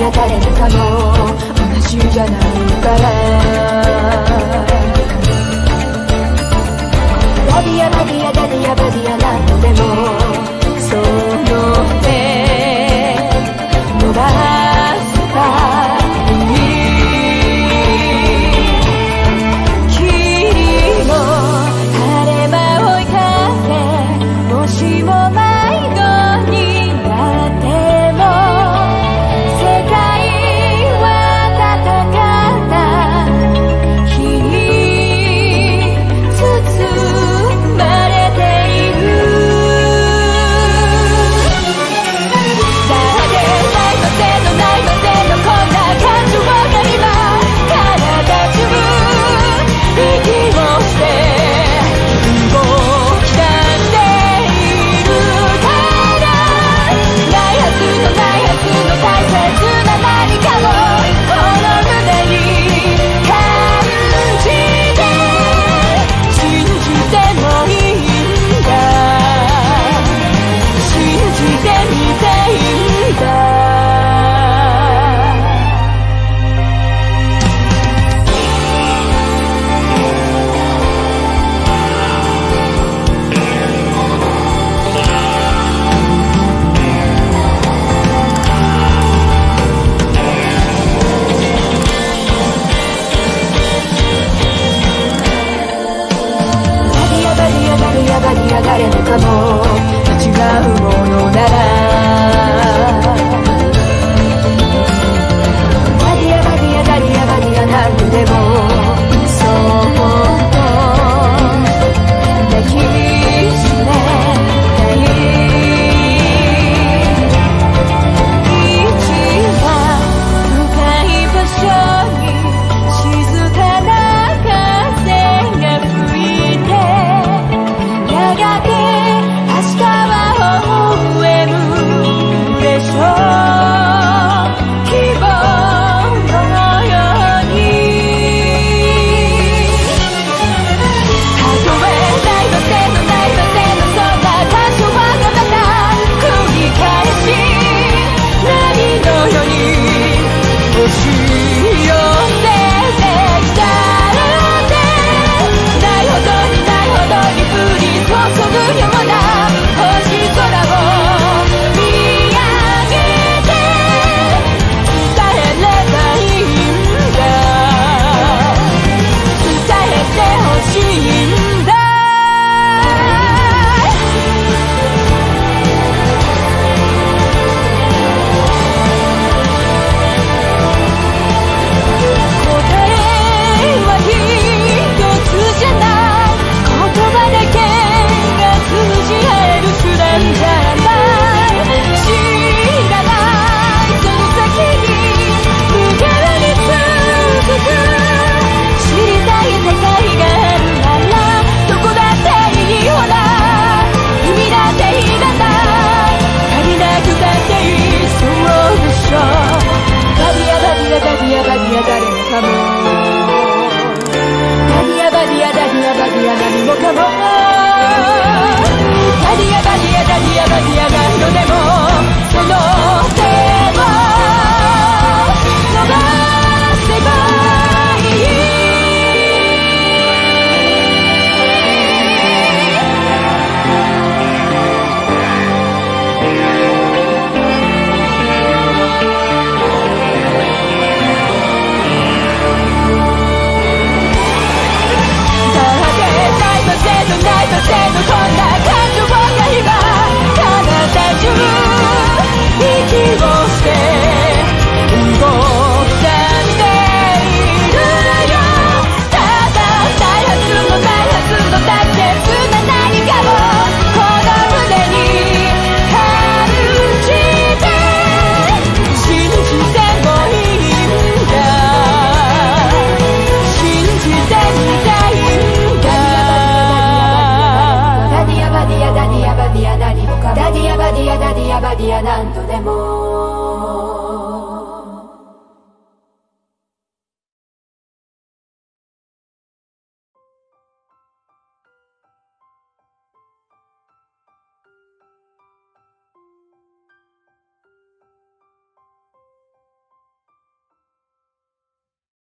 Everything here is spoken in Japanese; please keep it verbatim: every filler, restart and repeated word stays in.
や誰もかも同じじゃないからバディアバディアダディアバディア何度でもその手伸ばすために君の晴れ間追いかけもしも迷子になっても世界は戦った日に包まれているだってないのせのないのせのこんな感情が今体中息をして動き出しているからないはずのないはずの大切な何かをこの胸に感じて信じてもいいんだ信じてみていいんだバディアバディアバディア誰もかも違うものならバディアバディアバディアバディア何度でもそっと抱きしめたい一番深い場所に静かな風が吹いてやがて明日は微笑むでしょう希望のようにたとえないのせのないのせのそんな感情はまた繰り返し波のように押し寄せてきたのでないほどにないほどに降り注ぐような星空を見上げて伝えればいいんだ伝えてほしいんだ答えは一つじゃない言葉だけが通じ合える手段じゃない知らないその先に無限に続く知りたい世界があるならどこだっていいほら海だっていらない足りなくたっていいそうでしょバディアバディアバディアバディア誰もかもバディアバディアダディアバディア何もかもバディアバディアダディアバディア何度でもその手を伸ばせばいいだってないのせのないのせのこんな感情が今体中息をして動き出しているよただないはずのないはずの大切な何かをこの胸に感じて信じてもいいんだ信じてみたいんだダディアバディアダディアバディア何もかもダディアバディアダディアバディア何度でも